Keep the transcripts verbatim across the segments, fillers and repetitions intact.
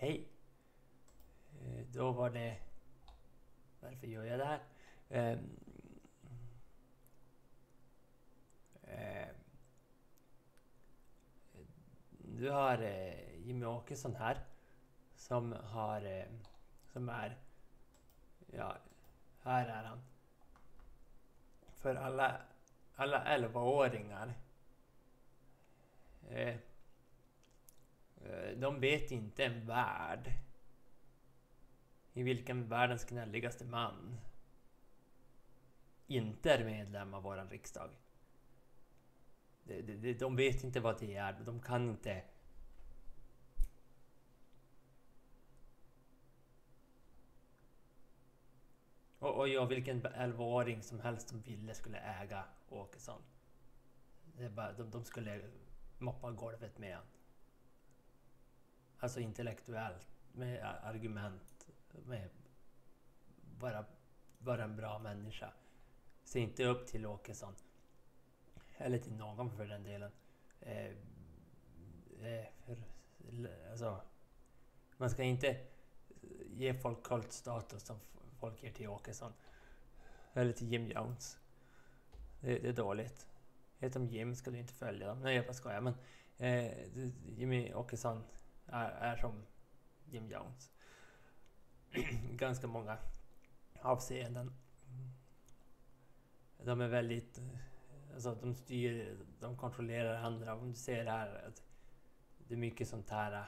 hej. Eh, då var det... Varför gör jag det här? Eh, eh, du har eh, Jimmy Åkesson här. Som har... Eh, som är... Ja, här är han. För alla, alla elvaåringar. Eh, de vet inte en värld. I vilken världens gnälligaste man inte är medlem av våran riksdag. De, de, de vet inte vad det är. De kan inte... Och, och jag, vilken elvaåring som helst som ville skulle äga Åkesson. Det är bara, de, de skulle moppa golvet med han. Alltså intellektuellt, med argument, med bara vara en bra människa. Se inte upp till Åkesson. Eller till någon för den delen. Eh, eh, för, alltså, man ska inte ge folk kultstatus som folk ger till Åkesson. Eller till Jim Jones. Det, det är dåligt. Heter de Jim ska du inte följa dem. Nej, jag bara skojar. Men eh, Jimmy Åkesson är, är som Jim Jones. Ganska många avseenden. De är väldigt... Alltså de styr, de kontrollerar andra. Om du ser här att det är mycket sånt här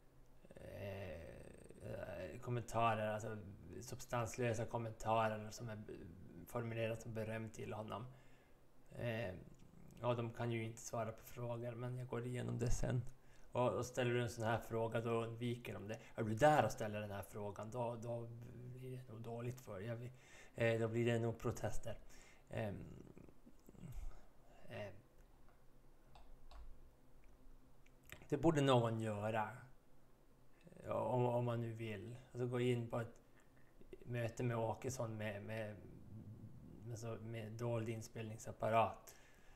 eh, kommentarer, alltså substanslösa kommentarer som är formulerat som beröm till honom. Eh, ja, de kan ju inte svara på frågor, men jag går igenom det sen. Och, och ställer du en sån här fråga, då undviker de det. Är du där och ställer den här frågan, då, då blir det nog dåligt för dig. Eh, då blir det nog protester. Eh, eh, det borde någon göra. Om, om man nu vill. Alltså gå in på ett möte med Åkesson med, med, med, så, med dold inspelningsapparat.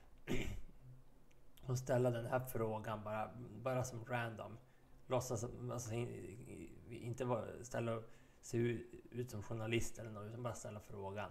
Och ställa den här frågan bara, bara som random. Låtsas, alltså, inte bara ställa se ut, ut som journalist eller något, utan bara ställa frågan.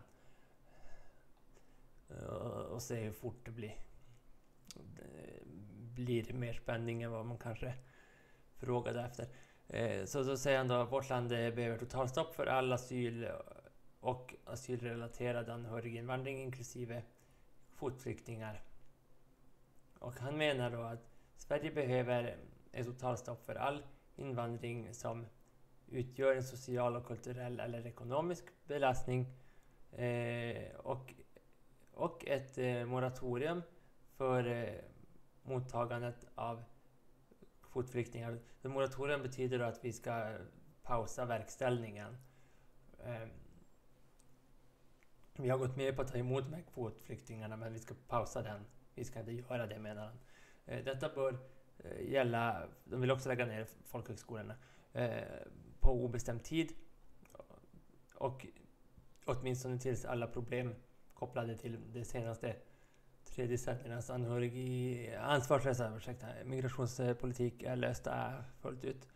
Och, och se hur fort det blir. Det blir mer spänning än vad man kanske frågade efter. Så då säger han då att vårt land behöver totalstopp för all asyl och asylrelaterad anhöriginvandring inklusive kvotflyktingar. Och han menar då att Sverige behöver ett totalstopp för all invandring som utgör en social och kulturell eller ekonomisk belastning eh, och, och ett eh, moratorium för eh, mottagandet av kvotflyktingar. Det moratorium betyder då att vi ska pausa verkställningen. Eh, vi har gått med på att ta emot de här kvotflyktingarna, men vi ska pausa den. Vi ska inte göra det, menar han. Eh, detta bör eh, gälla, de vill också lägga ner folkhögskolorna eh, på obestämd tid. Och åtminstone tills alla problem kopplade till det senaste tre decenniernas anhörig ansvarslösa ursäkta, migrationspolitik är lösta fullt ut.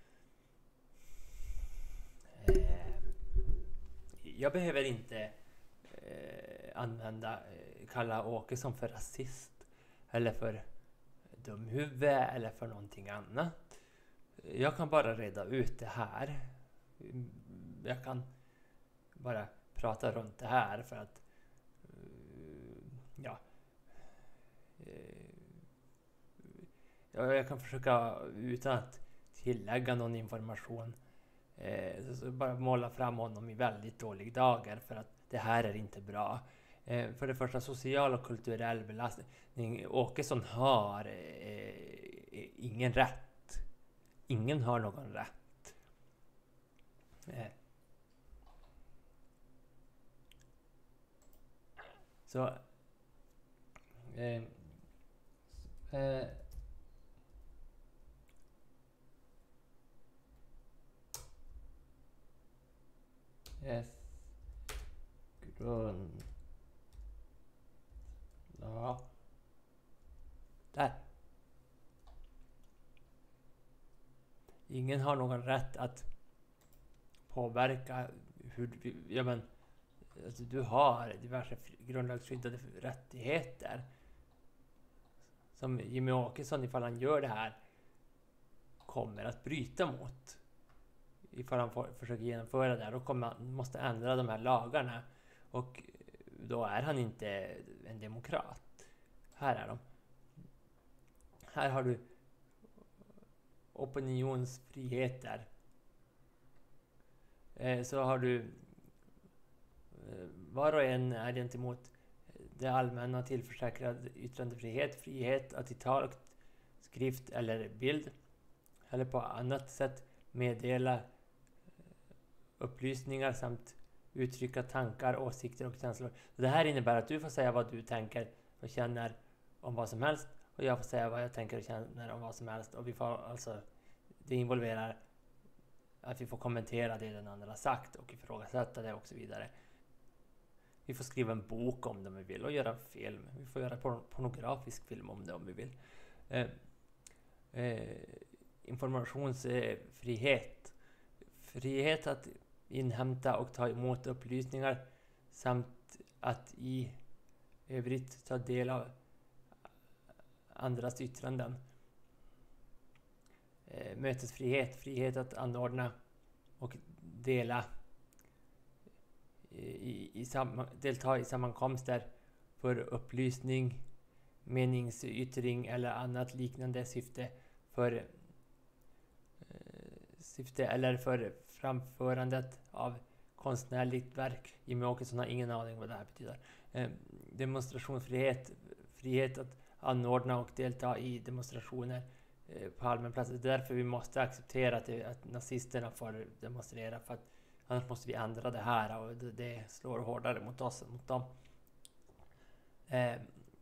Eh, jag behöver inte eh, använda kalla Åkesson för rasist eller för dumhuvud eller för någonting annat. Jag kan bara reda ut det här. Jag kan bara prata runt det här för att ja jag kan försöka utan att tillägga någon information så bara måla fram honom i väldigt dålig dagar för att det här är inte bra. Eh, för det första, social och kulturell belastning. Åkesson har eh, ingen rätt. Ingen har någon rätt. Eh. Så eh, eh, yes. Grund. Ja. Där. ingen har någon rätt att påverka hur du, ja men, alltså, du har diverse grundlagsskyddade rättigheter som Jimmy Åkesson, ifall han gör det här, kommer att bryta mot. Ifall han får, försöker genomföra det här, då kommer han, måste ändra de här lagarna, och då är han inte en demokrat. Här är de. Här har du opinionsfriheter. Eh, så har du eh, var och en är gentemot det allmänna tillförsäkrad yttrandefrihet, frihet att i tal, skrift eller bild eller på annat sätt meddela upplysningar samt uttrycka tankar, åsikter och känslor. Så det här innebär att du får säga vad du tänker och känner om vad som helst, och jag får säga vad jag tänker och känner om vad som helst, och vi får alltså, det involverar att vi får kommentera det den andra har sagt och ifrågasätta det och så vidare. Vi får skriva en bok om det om vi vill och göra en film. Vi får göra porn- pornografisk film om det om vi vill. Eh, eh, informationsfrihet. Frihet att inhämta och ta emot upplysningar samt att i övrigt ta del av andras yttranden. Eh, mötesfrihet. Frihet att anordna och dela I, i sam, delta i sammankomster för upplysning, meningsyttring eller annat liknande syfte för eh, syfte eller för framförandet av konstnärligt verk. Jimmy Åkesson har ingen aning vad det här betyder. Eh, demonstrationsfrihet, frihet att anordna och delta i demonstrationer eh, på allmän plats. Det är därför vi måste acceptera att, det, att nazisterna får demonstrera, för att annars måste vi ändra det här, och det, det slår hårdare mot oss än mot dem. Eh,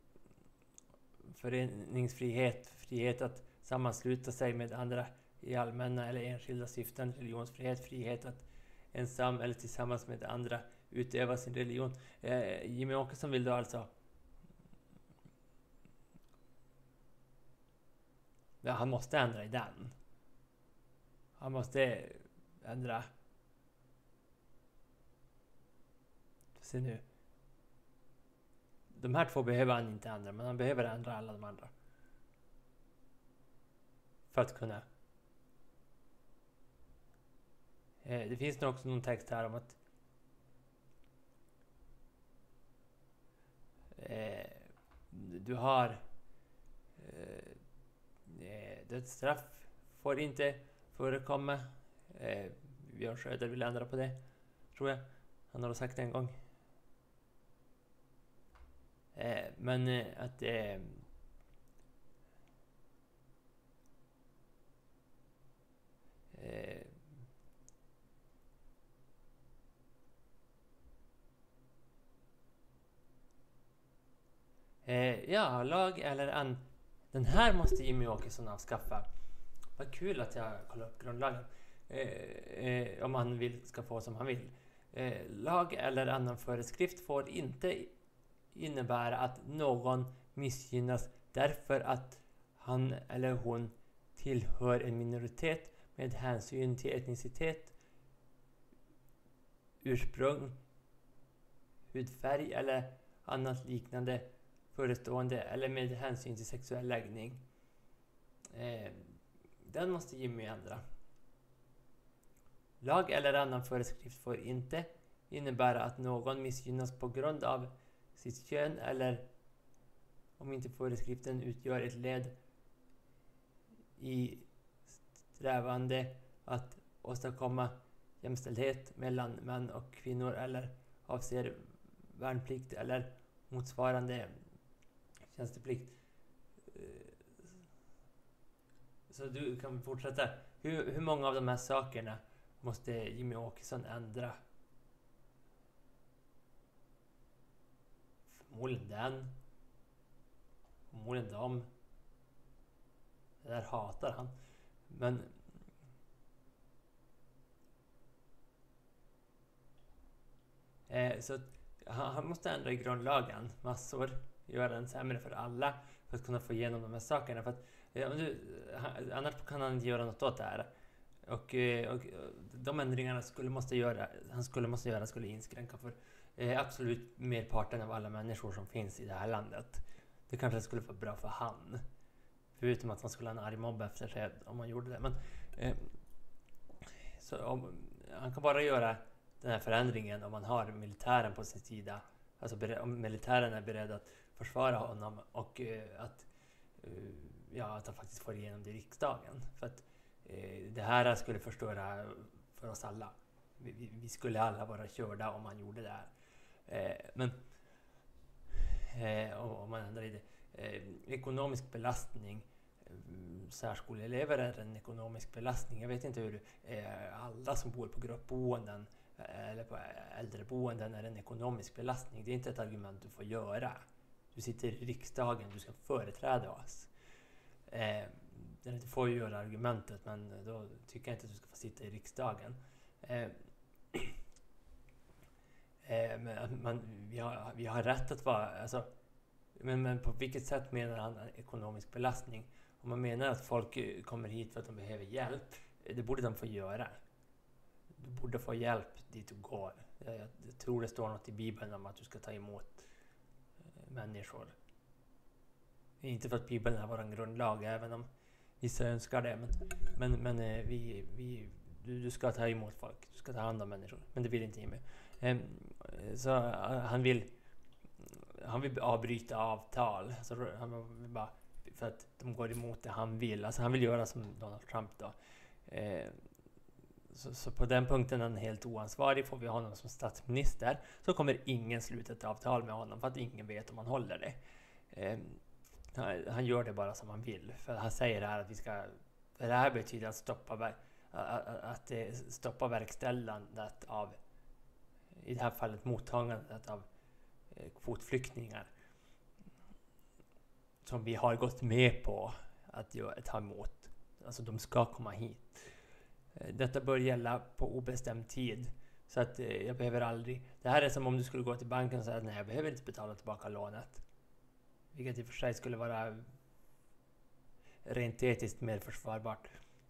föreningsfrihet, frihet att sammansluta sig med andra i allmänna eller enskilda syften. Religionsfrihet, frihet att ensam eller tillsammans med andra utöva sin religion. Eh, Jimmy Åkesson vill då alltså ja, han måste ändra i den. Han måste ändra. Se nu. De här två behöver han inte ändra, men han behöver ändra alla de andra. För att kunna. Eh, det finns nog också någon text här om att eh, du har eh, dödsstraff får inte förekomma. Eh, Björn Söder vill ändra på det, tror jag. Han har sagt det en gång. Eh, men eh, att eh, eh, eh, ja, lag eller an... Den här måste Jimmy Åkesson avskaffa. Vad kul att jag kollar upp grundlagen. Eh, eh, om han vill ska få som han vill. Eh, lag eller annan föreskrift får inte innebära att någon missgynnas därför att han eller hon tillhör en minoritet med hänsyn till etnicitet, ursprung, hudfärg eller annat liknande förestående, eller med hänsyn till sexuell läggning. Eh, den måste Jimmy ändra. Lag eller annan föreskrift får inte innebära att någon missgynnas på grund av sitt kön, eller om inte föreskriften utgör ett led i strävande att åstadkomma jämställdhet mellan män och kvinnor, eller avser värnplikt eller motsvarande tjänsteplikt. Så du kan fortsätta. Hur, hur många av de här sakerna måste Jimmy Åkesson ändra? Förmodligen den. Förmodligen dem. Det där hatar han. Men eh, så han, han måste ändra i grundlagen massor. Göra den sämre för alla för att kunna få igenom de här sakerna. För att, eh, du, han, annars kan han inte göra något åt det här. Och, eh, och eh, de ändringarna skulle måste göra, han skulle måste göra skulle inskränka för eh, absolut merparten av alla människor som finns i det här landet. Det kanske skulle vara bra för han. Förutom att han skulle ha en arg mobb efter sig om man gjorde det. Men, eh, så om, han kan bara göra den här förändringen om man har militären på sin sida. Alltså om militären är beredd att försvara honom och eh, att, eh, ja, att han faktiskt får igenom det i riksdagen. För att eh, det här skulle förstöra för oss alla. Vi, vi, vi skulle alla vara körda om man gjorde det här. Eh, men eh, om man ändrar i det. Eh, ekonomisk belastning. Särskoleelever är en ekonomisk belastning. Jag vet inte hur eh, alla som bor på gruppboenden eller på äldreboenden är en ekonomisk belastning. Det är inte ett argument du får göra. Du sitter i riksdagen, du ska företräda oss. Eh, du får ju göra argumentet, men då tycker jag inte att du ska få sitta i riksdagen. Eh, eh, men, man, vi, har, vi har rätt att vara... Alltså, men, men på vilket sätt menar han ekonomisk belastning? Om man menar att folk kommer hit för att de behöver hjälp, det borde de få göra. Du borde få hjälp dit du går. Jag, jag, jag tror det står något i Bibeln om att du ska ta emot eh, människor. Inte för att Bibeln är vår grundlag, även om vissa önskar det. Men, men, men eh, vi, vi, du, du ska ta emot folk. Du ska ta hand om människor. Men det vill inte Jimmy. Eh, så uh, han vill han vill avbryta avtal. Alltså, han vill bara, för att de går emot det han vill. Alltså han vill göra som Donald Trump då. Eh, så, så på den punkten är han helt oansvarig. Får vi honom som statsminister så kommer ingen sluta ett avtal med honom för att ingen vet om han håller det. Eh, han, han gör det bara som han vill. För han säger här att vi ska... Det här betyder att stoppa, att, att stoppa verkställandet av, i det här fallet mottagandet av kvotflyktingar som vi har gått med på att ta emot. Alltså de ska komma hit. Detta bör gälla på obestämd tid. Så att jag behöver aldrig... Det här är som om du skulle gå till banken och säga att nej, jag behöver inte betala tillbaka lånet. Vilket i och för sig skulle vara rent etiskt mer försvarbart.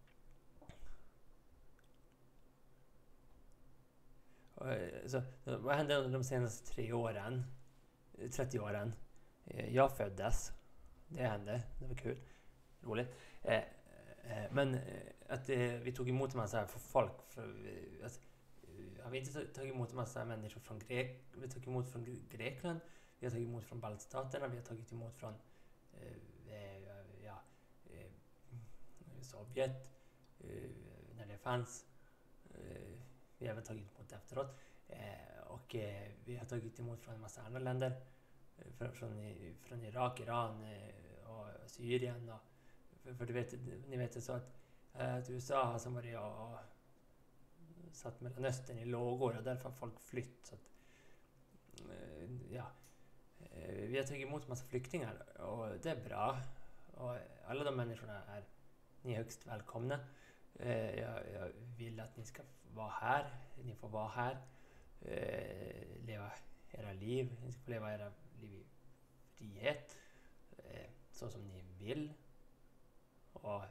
Så, vad hände under de senaste tre åren? trettio åren. Jag föddes. Det hände. Det var kul. Roligt. Eh, eh, men eh, att eh, vi tog emot en massa folk. För, eh, att, eh, har vi inte tagit emot en massa människor från Grek? Vi har tagit emot från Grekland. Vi har tagit emot från baltstaterna. Vi har tagit emot från eh, eh, ja, eh, Sovjet. Eh, när det fanns. Eh, vi har även tagit emot efteråt. Eh, och eh, vi har tagit emot från en massa andra länder. Från, från, från Irak, Iran och Syrien. Och, för, för du vet, ni vet så att, att U S A har som varit och, och satt Mellanöstern i lågor och därför har folk flytt. Så att, ja, vi har tagit emot en massa flyktingar och det är bra. Och alla de människorna är ni är högst välkomna. Jag, jag vill att ni ska vara här. Ni får vara här. Leva era liv. Ni ska få leva era liv i frihet. Eh, så som ni vill. Och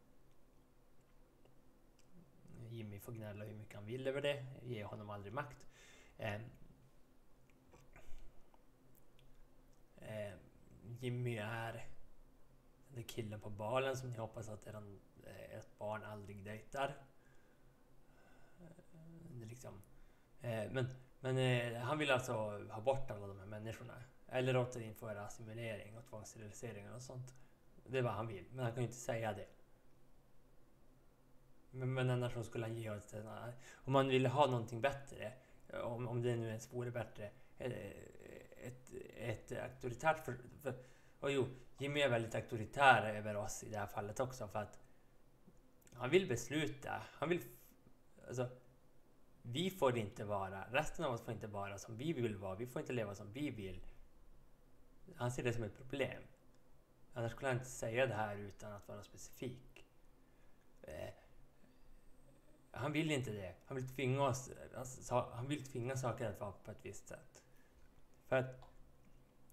Jimmy får gnälla hur mycket han vill över det. Ge honom aldrig makt. Eh, eh, Jimmy är den där killen på balen som ni hoppas att eran, ert barn aldrig dejtar. Det är liksom, eh, men Men eh, han vill alltså ha bort alla de här människorna. Eller återinföra assimilering och tvångssteriliseringar och sånt. Det är vad han vill. Men han kan ju inte säga det. Men, men annars så skulle han ge oss det. Om man vill ha någonting bättre. Om, om det nu ens vore bättre. Ett, ett auktoritärt... För, för, och jo, Jimmy är väldigt auktoritär över oss i det här fallet också. För att han vill besluta. Han vill... Alltså... Vi får inte vara, resten av oss får inte vara som vi vill vara. Vi får inte leva som vi vill. Han ser det som ett problem. Annars skulle han inte säga det här utan att vara specifik. Eh, han vill inte det. Han vill tvinga oss, alltså, han vill tvinga saker att vara på ett visst sätt. För att,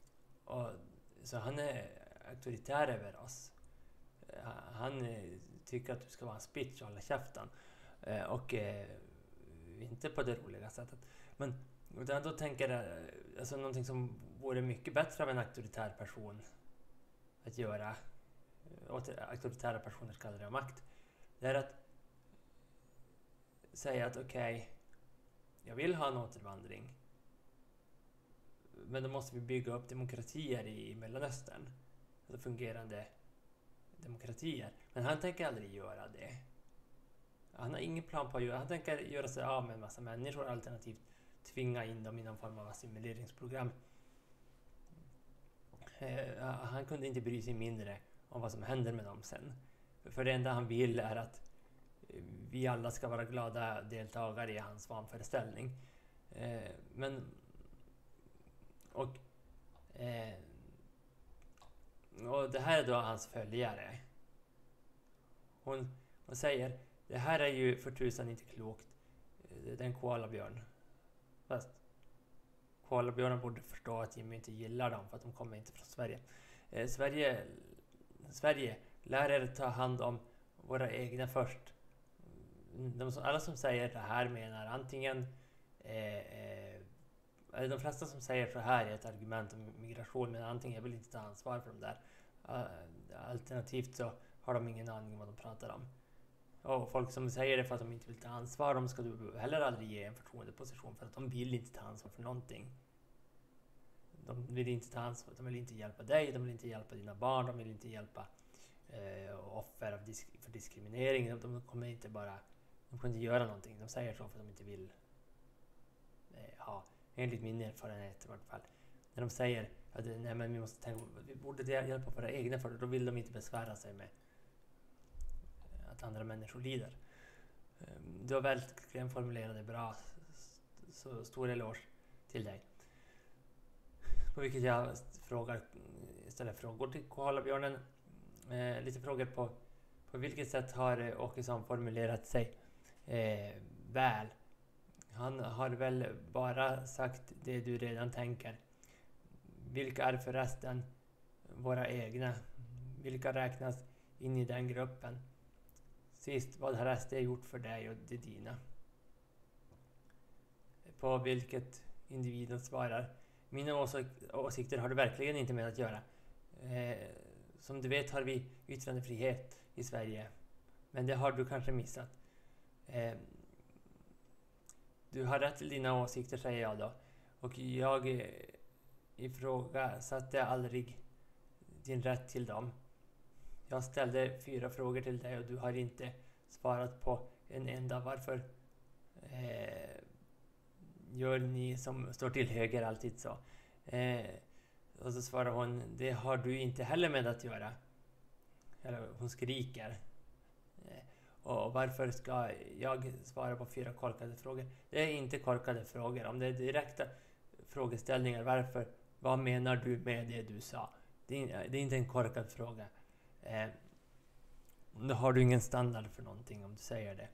och, så han är auktoritär över oss. Han tycker att du ska vara en spitch och hålla käften. Eh, och eh, inte på det roliga sättet. Men utan då tänker jag, alltså någonting som vore mycket bättre av en auktoritär person att göra, och auktoritära personer kallar det makt, det är att säga att okej, okay, jag vill ha en återvandring, men då måste vi bygga upp demokratier i Mellanöstern, alltså fungerande demokratier. Men han tänker aldrig göra det. Han har ingen plan på att göra. Han tänker göra sig av med en massa människor, alternativt tvinga in dem i någon form av assimileringsprogram. Eh, han kunde inte bry sig mindre om vad som händer med dem sen. För det enda han vill är att vi alla ska vara glada deltagare i hans vanföreställning. Eh, men och, eh, och det här är då hans följare. Hon, hon säger, det här är ju för tusan inte klokt. Det är en koalabjörn. Fast koalabjörnen borde förstå att Jimmy inte gillar dem för att de kommer inte från Sverige. Eh, Sverige, Sverige, lär er ta hand om våra egna först. De som, alla som säger det här menar antingen eh, eh, de flesta som säger så här är ett argument om migration, men antingen jag vill inte ta ansvar för dem där. Uh, alternativt så har de ingen aning om vad de pratar om. Och folk som säger det för att de inte vill ta ansvar, de ska du heller aldrig ge en förtroendeposition, för att de vill inte ta ansvar för någonting. De vill inte ta ansvar, de vill inte hjälpa dig, de vill inte hjälpa dina barn, de vill inte hjälpa uh, offer av disk- för diskriminering. De, de kommer inte bara, de kommer inte göra någonting. De säger så för att de inte vill uh, ha, enligt min erfarenhet i vart fall. När de säger att nej, men vi måste tänka, vi borde hjälpa våra egna, för då vill de inte besvära sig med att andra människor lider. Du har verkligen formulerat det bra, så stor eloge till dig. På vilket jag frågar, ställer frågor till koalabjörnen. Eh, lite frågor på på vilket sätt har Åkesson formulerat sig eh, väl. Han har väl bara sagt det du redan tänker. Vilka är förresten våra egna? Vilka räknas in i den gruppen? Sist, vad har S D gjort för dig och det dina? På vilket individen svarar. Mina åsik- åsikter har du verkligen inte med att göra. Eh, som du vet har vi yttrandefrihet i Sverige. Men det har du kanske missat. Eh, du har rätt till dina åsikter, säger jag då. Och jag eh, ifrågasatte aldrig din rätt till dem. Jag ställde fyra frågor till dig och du har inte svarat på en enda. Varför eh, gör ni som står till höger alltid så? Eh, och så svarar hon, det har du inte heller med att göra. Eller hon skriker. Eh, och varför ska jag svara på fyra korkade frågor? Det är inte korkade frågor. Om det är direkta frågeställningar, varför, vad menar du med det du sa? Det är, det är inte en korkad fråga. Eh, då har du ingen standard för någonting om du säger det.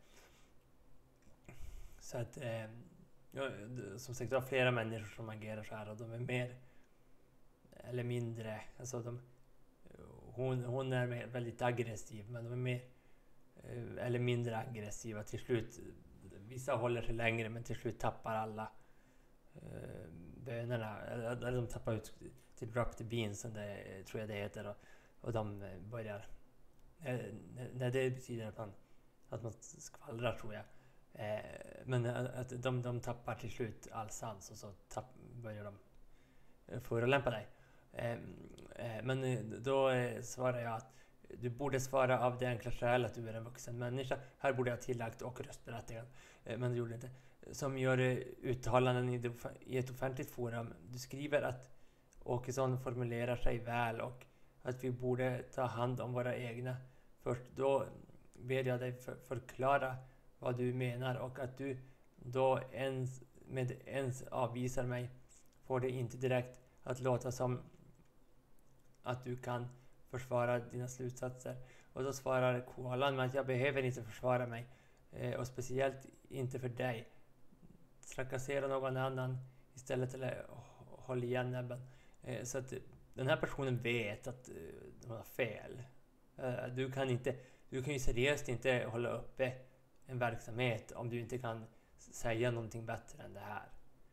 Så att eh, ja, som sagt, det är flera människor som agerar så här och de är mer eller mindre, alltså de, hon, hon är mer, väldigt aggressiv, men de är mer eh, eller mindre aggressiva till slut. Vissa håller sig längre, men till slut tappar alla eh, bönerna, eller, eller de tappar ut till drop the beans, som det tror jag det heter, och, och de börjar eh, nej, det betyder att man att man skvallrar, tror jag. Eh, men att de, de tappar till slut all sans och så tapp, börjar de förolämpa dig. Eh, eh, men då eh, svarar jag att du borde svara av det enkla skäl att du är en vuxen människa. Här borde jag tillagt och röstberättigad. Eh, men det gjorde inte. Som gör eh, uttalanden i, det, i ett offentligt forum. Du skriver att Åkesson formulerar sig väl och att vi borde ta hand om våra egna. Först då ber jag dig för, förklara vad du menar, och att du då ens, med ens avvisar mig får det inte direkt att låta som att du kan försvara dina slutsatser. Och då svarar koalan med att jag behöver inte försvara mig, eh, och speciellt inte för dig. Trakassera någon annan istället, eller håll igen näbben. Eh, så att den här personen vet att eh, de har fel. Uh, du kan inte, du kan ju seriöst inte hålla uppe en verksamhet om du inte kan säga någonting bättre än det här.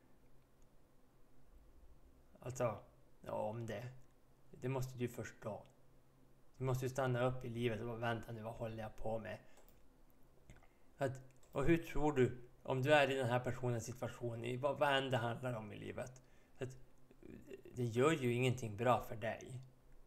Alltså, ja, om det. Det måste du förstå. Du måste ju stanna upp i livet och vänta nu, vad håller jag på med? Att, och hur tror du, om du är i den här personens situation, i vad, vad än det handlar om i livet, att det gör ju ingenting bra för dig.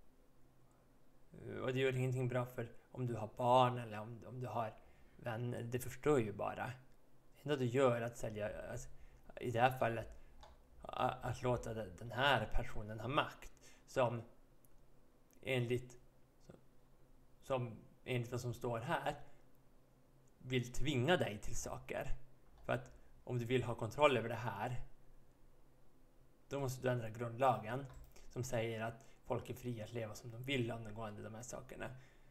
Och det gör ingenting bra för om du har barn eller om, om du har vänner. Det förstör ju bara. Det enda du gör är att sälja, alltså, i det här fallet, att, att låta den här personen ha makt. Som enligt, som enligt vad som står här, vill tvinga dig till saker. För att om du vill ha kontroll över det här, då måste du ändra grundlagen som säger att folk är fria att leva som de vill angående de här sakerna.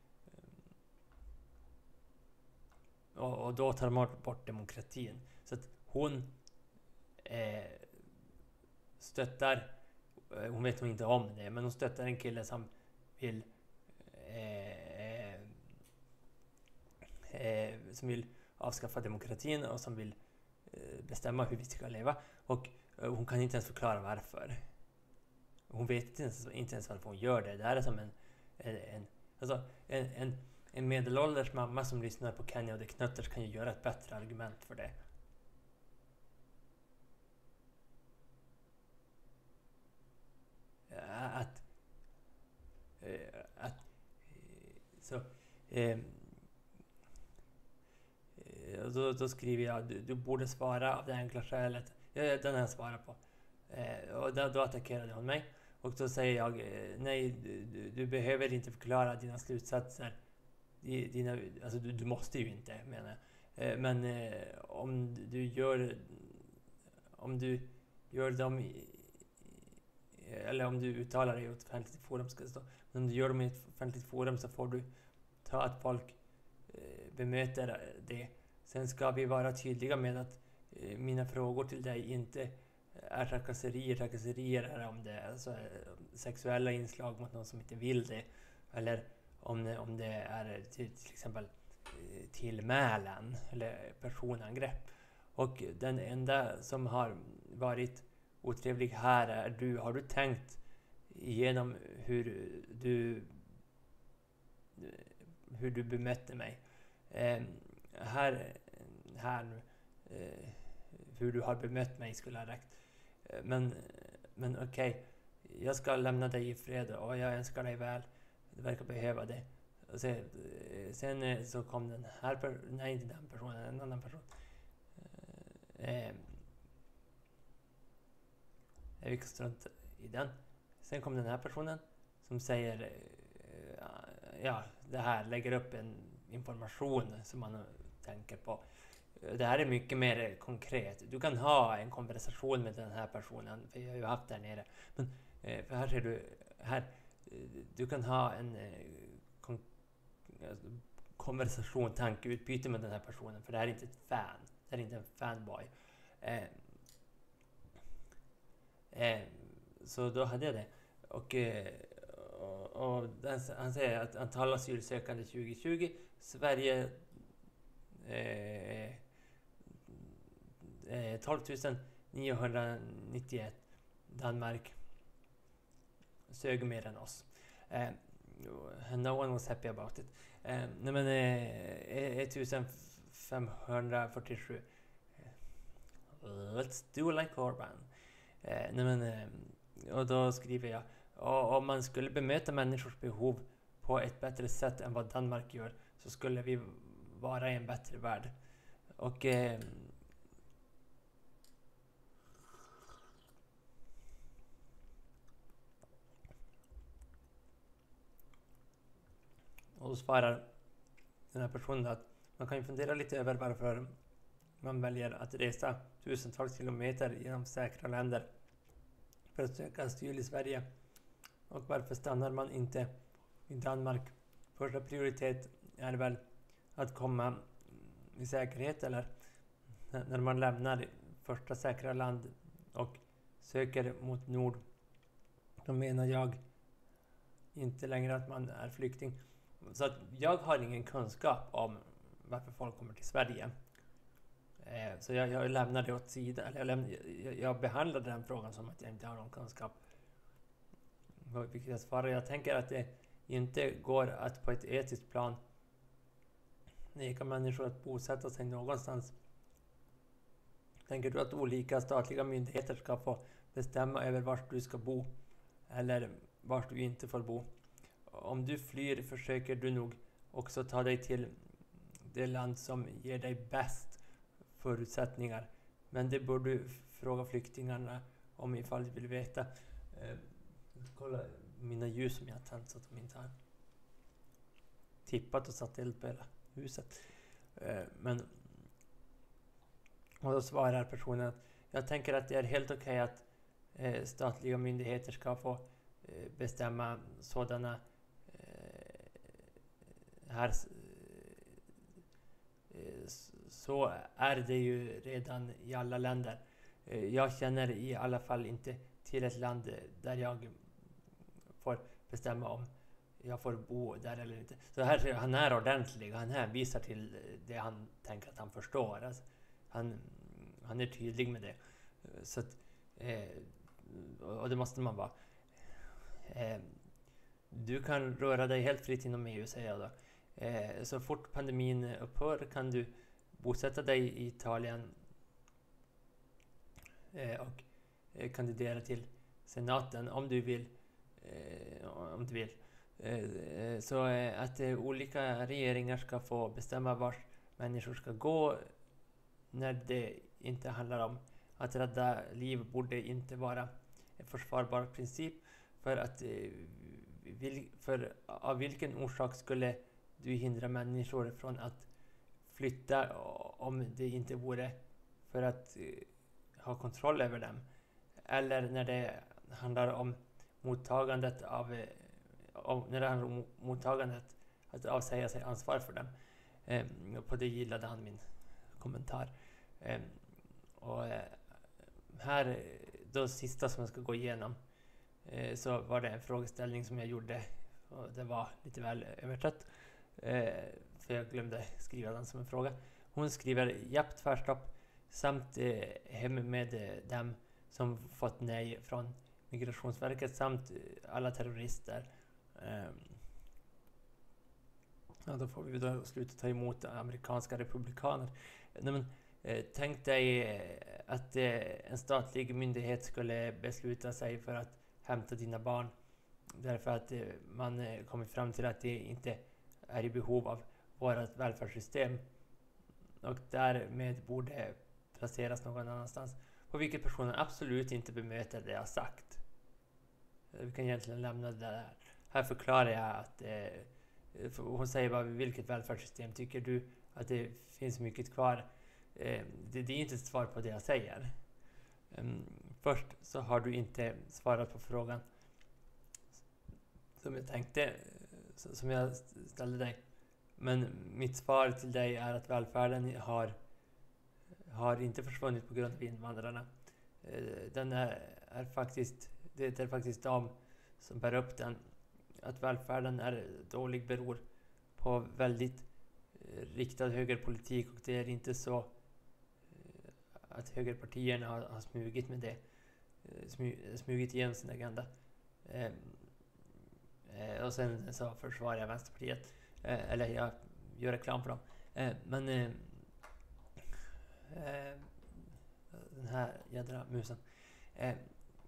Och, och då tar man bort demokratin. Så att hon eh, stöttar, hon vet hon inte om det, men hon stöttar en kille som vill eh, eh, som vill avskaffa demokratin och som vill eh, bestämma hur vi ska leva. Och eh, hon kan inte ens förklara varför. Hon vet inte ens, inte ens varför hon gör det. Det här är som en, en, en, alltså en, en, en medelålders mamma som lyssnar på Kenny och The Knutters kan ju göra ett bättre argument för det. Att, att så eh, då, då skriver jag, du, du borde svara av det enkla skälet. Ja, den har jag svarat på. Eh, och då, då attackerade hon mig. Och då säger jag, nej, du, du behöver inte förklara dina slutsatser. Dina, alltså du, du måste ju inte, menar jag. Eh, men eh, om du gör om du gör dem i, eller om du uttalar dig i ett offentligt forum, ska det stå. Men om du gör dem i ett offentligt forum så får du ta att folk eh, bemöter det. Sen ska vi vara tydliga med att eh, mina frågor till dig inte är trakasserier. Trakasserier är om det är alltså, sexuella inslag mot någon som inte vill det. Eller om det, om det är till, till exempel eh, tillmälen eller personangrepp. Och den enda som har varit otrevlig här är du. Har du tänkt igenom hur du hur du bemötte mig? Eh, här här nu eh, hur du har bemött mig skulle ha räckt. Eh, men men okej, okay. Jag ska lämna dig i fred och jag önskar dig väl. Du verkar behöva det. Och sen, sen så kom den här per- nej inte den personen, en annan person. Eh, Vi kan strunta i den. Sen kom den här personen som säger ja, det här lägger upp en information som man tänker på. Det här är mycket mer konkret. Du kan ha en konversation med den här personen, för jag har ju haft där nere. Men för här ser du här, du kan ha en kon- konversation, tankeutbyte med den här personen, för det här är inte ett fan. Det här är inte en fanboy. Eh, Eh, så då hade jag det. Och, eh, och, och den, han säger att antal asylsökande tjugo tjugo, Sverige eh, eh, tolv tusen niohundranittioett, Danmark sög mer än oss. Eh, no one was happy about it. Eh, nej men eh, femtonhundrafyrtiosju. Let's do like Orban. Eh, nej men, eh, och då skriver jag, om man skulle bemöta människors behov på ett bättre sätt än vad Danmark gör, så skulle vi vara i en bättre värld. Och eh, och då svarar den här personen att man kan ju fundera lite över varför man väljer att resa tusentals kilometer genom säkra länder för att söka asyl i Sverige. Och varför stannar man inte i Danmark? Första prioritet är väl att komma i säkerhet, eller när man lämnar första säkra land och söker mot nord, då menar jag inte längre att man är flykting. Så att jag har ingen kunskap om varför folk kommer till Sverige. Eh, så jag, jag lämnar det åt sidan. Eller jag, lämnar, jag, jag behandlade den frågan som att jag inte har någon kunskap. Vilket jag svarar. Jag tänker att det inte går att på ett etiskt plan neka människor att bosätta sig någonstans. Tänker du att olika statliga myndigheter ska få bestämma över vart du ska bo? Eller vart du inte får bo? Om du flyr försöker du nog också ta dig till det land som ger dig bäst förutsättningar. Men det borde du fråga flyktingarna om ifall du vill veta. Eh, kolla mina ljus som jag har tänt så att de inte har tippat och satt eld på hela huset. Eh, men och då svarar personen att jag tänker att det är helt okej okay att eh, statliga myndigheter ska få eh, bestämma sådana eh, här eh, så är det ju redan i alla länder. Eh, jag känner i alla fall inte till ett land där jag får bestämma om jag får bo där eller inte. Så här, han är ordentlig. Han hänvisar till det han tänker att han förstår. Alltså, han, han är tydlig med det. Så att, eh, och det måste man vara. Eh, du kan röra dig helt fritt inom E U, säger jag då. Eh, så fort pandemin upphör kan du bosätta dig i Italien eh, och eh, kandidera till senaten om du vill. Eh, om du vill. Eh, så eh, att eh, olika regeringar ska få bestämma var människor ska gå när det inte handlar om att rädda liv borde inte vara en försvarbar princip. För att eh, vil, för av vilken orsak skulle du hindra människor från att flytta om det inte vore för att eh, ha kontroll över dem? Eller när det handlar om mottagandet av eh, om, när det handlar om mottagandet att avsäga sig ansvar för dem. Eh, på det gillade han min kommentar. Eh, och eh, här, då sista som jag ska gå igenom, eh, så var det en frågeställning som jag gjorde och det var lite väl översatt. Eh, för jag glömde skriva den som en fråga. Hon skriver japp tvärstopp samt eh, hem med eh, dem som fått nej från Migrationsverket samt eh, alla terrorister. Eh, ja, då får vi då sluta ta emot amerikanska republikaner. Nej, men, eh, tänk dig eh, att eh, en statlig myndighet skulle besluta sig för att hämta dina barn därför att eh, man eh, kommit fram till att det inte är i behov av vårt välfärdssystem och därmed borde placeras någon annanstans, på vilket personen absolut inte bemöter det jag sagt. Vi kan egentligen lämna det där. Här förklarar jag att eh, hon säger bara vilket välfärdssystem tycker du att det finns mycket kvar. Eh, det, det är inte ett svar på det jag säger. Um, först så har du inte svarat på frågan som jag tänkte, som jag ställde dig. Men mitt svar till dig är att välfärden har, har inte försvunnit på grund av invandrarna. Den är, är faktiskt, det är faktiskt de som bär upp den. Att välfärden är dålig beror på väldigt riktad högerpolitik och det är inte så att högerpartierna har, har smugit med det. Smugit igenom sin agenda. Och sen så försvarar jag Vänsterpartiet. Eh, eller jag gör reklam för dem. Eh, men eh, eh, den här jädra musen. Eh,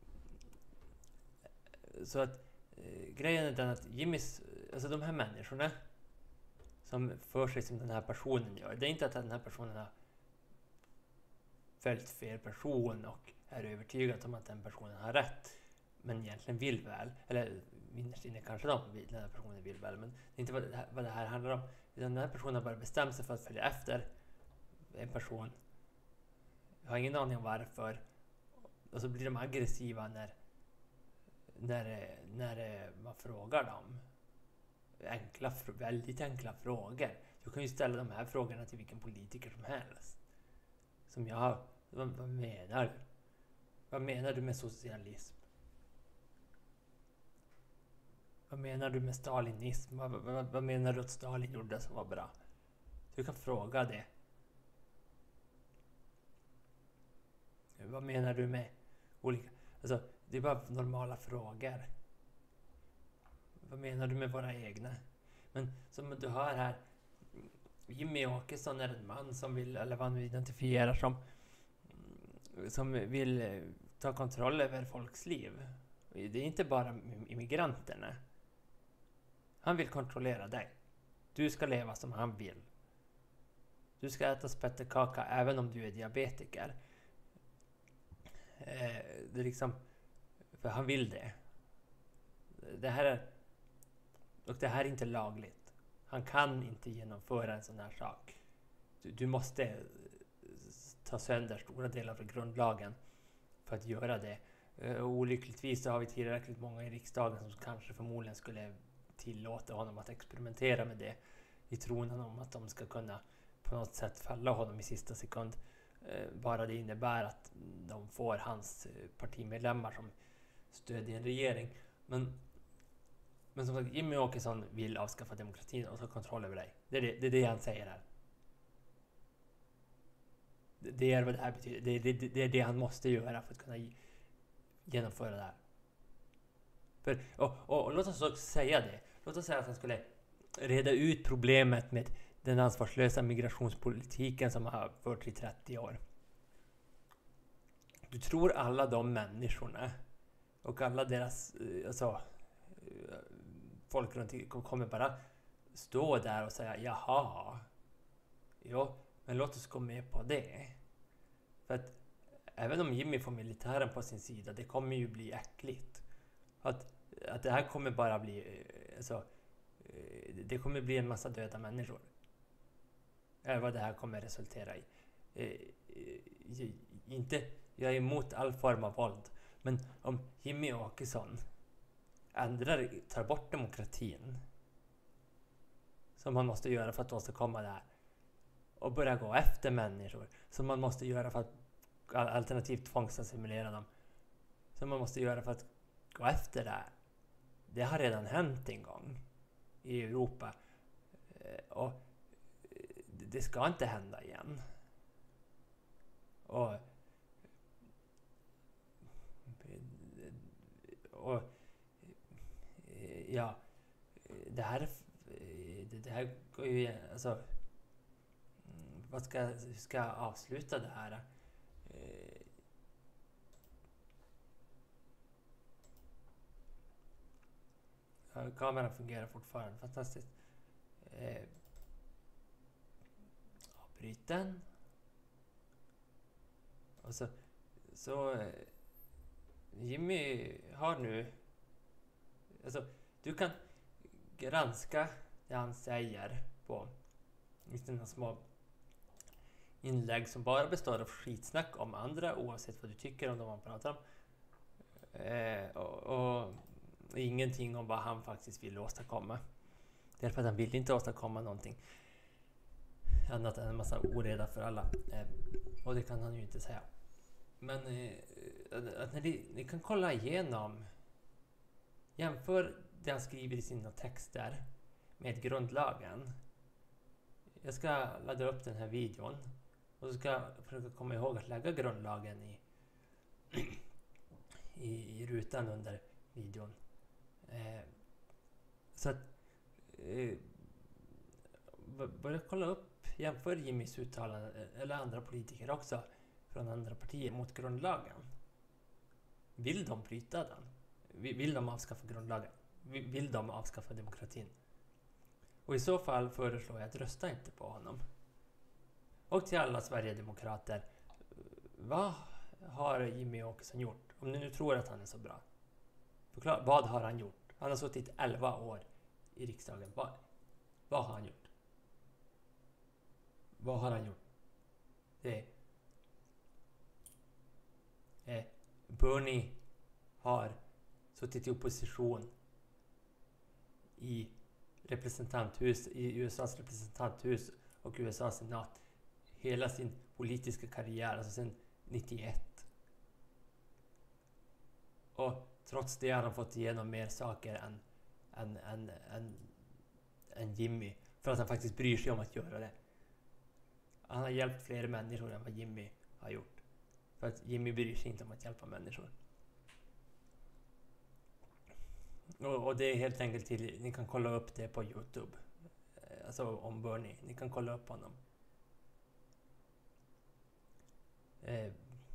så att eh, grejen är den att Jimmys, alltså de här människorna som för sig som den här personen gör. Det är inte att den här personen har följt fel person och är övertygad om att den personen har rätt. Men egentligen vill väl. Eller innerst inne kanske de vill, den här personen vill väl. Men det är inte vad det, här, vad det här handlar om. Utan den här personen har bara bestämt sig för att följa efter en person. Jag har ingen aning om varför. Och så blir de aggressiva när, när, när man frågar dem. Enkla, väldigt enkla frågor. Du kan ju ställa de här frågorna till vilken politiker som helst. Som jag... Vad, vad menar du? Vad menar du med socialism? Vad menar du med stalinism? Vad, vad, vad menar du att Stalin gjorde som var bra? Du kan fråga det. Vad menar du med olika... Alltså, det är bara normala frågor. Vad menar du med våra egna? Men som du hör här, Jimmy Åkesson är en man som vill, eller vad han identifierar som, som vill ta kontroll över folks liv. Det är inte bara immigranterna. Han vill kontrollera dig. Du ska leva som han vill. Du ska äta spettekaka även om du är diabetiker. Eh, det är liksom, för han vill det. Det här är, och det här är inte lagligt. Han kan inte genomföra en sån här sak. Du, du måste ta sönder stora delar av grundlagen för att göra det. Uh, olyckligtvis så har vi tillräckligt många i riksdagen som kanske förmodligen skulle tillåta honom att experimentera med det i tron om att de ska kunna på något sätt fälla honom i sista sekund. Uh, bara det innebär att de får hans partimedlemmar som stöd i en regering. Men, men som sagt, Jimmy Åkesson vill avskaffa demokratin och ta kontroll över dig. Det är det, det, är det han säger här. Det, det är vad det här betyder. Det, det, det är det han måste göra för att kunna genomföra det här. För, och, och, och låt oss också säga det. Låt oss säga att han skulle reda ut problemet med den ansvarslösa migrationspolitiken som har förts i trettio år. Du tror alla de människorna och alla deras alltså, folk runt kommer bara stå där och säga jaha, jo, men låt oss gå med på det. För att även om Jimmy får militären på sin sida, det kommer ju bli äckligt. Att, att det här kommer bara bli... Alltså, det kommer bli en massa döda människor. Eller vad det här kommer resultera i. Inte, jag är emot all form av våld. Men om Jimmy Åkesson ändrar, tar bort demokratin som man måste göra för att åstadkomma det här och börja gå efter människor som man måste göra för att alternativt tvångsassimilera dem. Som man måste göra för att gå efter det här. Det har redan hänt en gång i Europa. Och det ska inte hända igen. Och, och ja, det här det här går ju alltså vad ska hur ska jag avsluta det här? Ja, kameran fungerar fortfarande fantastiskt. Eh, avbryt den. Och så, så eh, Jimmy har nu alltså du kan granska det han säger på sina små inlägg som bara består av skitsnack om andra oavsett vad du tycker om dem man pratar om. Eh, och, och ingenting om vad han faktiskt vill åstadkomma. Därför att han vill inte åstadkomma någonting annat än en massa oreda för alla. Eh, och det kan han ju inte säga. Men eh, att när ni, ni kan kolla igenom, jämför det han skriver i sina texter med grundlagen. Jag ska ladda upp den här videon och så ska jag försöka komma ihåg att lägga grundlagen i, i, i rutan under videon. Eh, så att eh, börja kolla upp, jämför Jimmys uttalanden eller andra politiker också från andra partier mot grundlagen. Vill de bryta den? Vill de avskaffa grundlagen? Vill de avskaffa demokratin? Och i så fall föreslår jag att rösta inte på honom. Och till alla Sverigedemokrater, vad har Jimmy Åkesson gjort? Om ni nu tror att han är så bra. Förklara, vad har han gjort? Han har suttit elva år i riksdagen. Vad, vad har han gjort? Vad har han gjort? Det är... Eh, Bernie har suttit i opposition i representanthus, i U S A:s representanthus och U S A:s senat hela sin politiska karriär, alltså sedan nittioett. Och trots det har han fått igenom mer saker än, än, än, än, än Jimmy. För att han faktiskt bryr sig om att göra det. Han har hjälpt fler människor än vad Jimmy har gjort. För att Jimmy bryr sig inte om att hjälpa människor. Och, och det är helt enkelt till, ni kan kolla upp det på YouTube. Alltså om Bernie, ni kan kolla upp honom. Eh,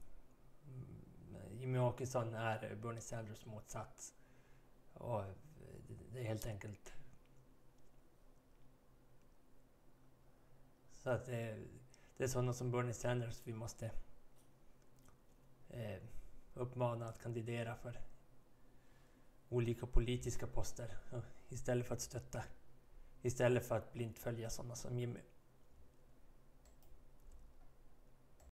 Jimmy Åkesson är Bernie Sanders motsats. Och det, det är helt enkelt så att det, det är sådana som Bernie Sanders vi måste eh, uppmana att kandidera för olika politiska poster istället för att stötta, istället för att blint följa sådana som Jimmy.